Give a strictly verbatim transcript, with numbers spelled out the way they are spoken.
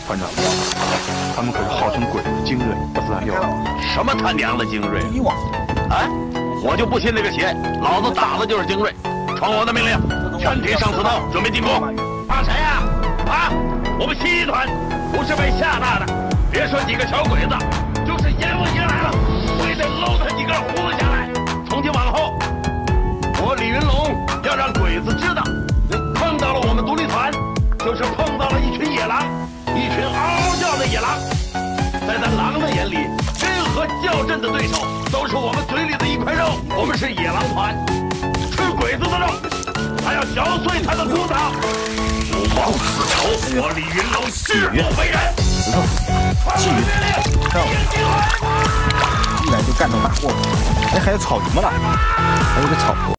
团长，他们可是号称鬼子精锐，不是有什么他娘的精锐？啊！我就不信这个邪，老子打的就是精锐。传我的命令，全体上刺刀，准备进攻。怕谁呀？啊！我们西团不是被吓大的，别说几个小鬼子，就是阎王爷来了，我也得搂他几根胡子下来。从今往后，我李云龙要让鬼子知道，碰到了我们独立团，就是碰到了一群野狼，一群嗷嗷叫的野狼。在咱狼的眼里，任何较真的对手都是我们嘴里的一块肉。我们是野狼团，吃鬼子的肉，还要嚼碎他的骨头。不报此仇，我李云龙誓不为人。 石头，气运，上，一来就干到大货了。哎，还有草什么了？还有个草。